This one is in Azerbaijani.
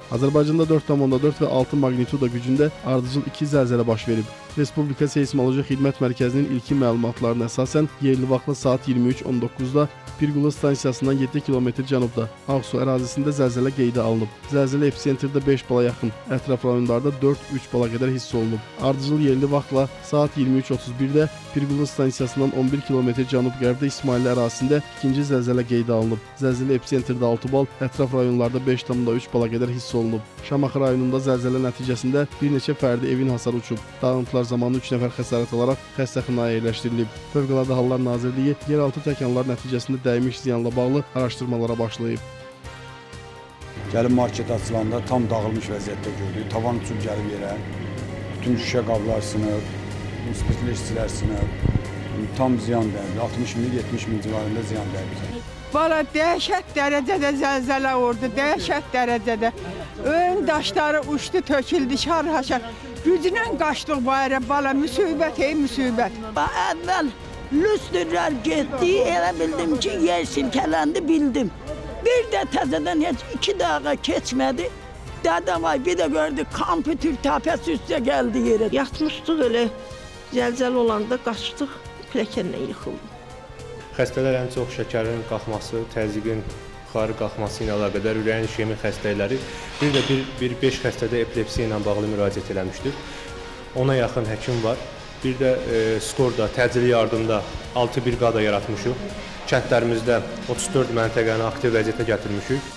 Azərbaycanda 4,4 və 6 magnituda gücündə ardıcıl 2 zəlzələ baş verib. Respublika Seysmoloji Xidmət Mərkəzinin ilkin məlumatlarına əsasən yerli vaxtla saat 23:19-da Pirqulu stansiyasından 7 km cənubda Ağsu ərazisində zəlzələ qeydə alınıb. Zəlzələ episentrdə 5 bala yaxın, ətraf rayonlarda 4-3 bala qədər hiss olunub. Ardıcıl yerli vaxtla saat 23:31-də Pirqulu stansiyasından 11 km cənub-qərbdə İsmailli ərazisində ikinci zəlzələ qeydə alınıb. Zəlzələ episentrdə 6 bal, ətraf rayonlarda 5,3 bala qədər hiss olunub. Şamaxı rayonunda zəlzələ nəticəsində bir neçə fərdi evin hasarı uçub. Dağıntılar zamanı 3 nəfər xəsarət alaraq xəstəxanaya yerləşdirilib. Fövqəladə Hallar Nazirliyi yeraltı təkanlar nəticəsində dəymiş ziyanla bağlı araşdırmalara başlayıb. Gəlib market açılanda tam dağılmış vəziyyətdə gördük. Tavan uçub gəlib yerə. Bütün şüşə qablar sınıb, spirtli işçilər sınıb. Tam ziyan dəydi. 60 min, 70 min civarında ziyan dəydi. Valla dəhşət dərəcədə zəlzələ oldu, dəhşət dərəcədə. Ön daşları uçdu, töküldü, şar-haşar. Güclə qaçdıq bayra, bala, müsibət, müsibət. Əvvəl lüstürlər getdi, elə bildim ki, yer silkələndi, bildim. Bir də təzədən heç 2 dəqiqə keçmədi. Dədəm ay, bir də gördük, kompüter təpəsi üstə gəldi yerə. Yatmışdıq elə, zəlzələ olanda qaçdıq, pilləkənlə yıxıldı. Xəstələr ən çox şəkərin qalxması, təzyiqin yuxarı qalxması ilə əlaqədar ürəyin işemi xəstələri, bir də bir 5 xəstədə epilepsiya ilə bağlı müraciət eləmişdir. Ona yaxın həkim var. Bir də Skorda, təcili yardımda 6 briqada yaratmışıq. Kəndlərimizdə 34 məntəqəni aktiv vəziyyətə gətirmişik.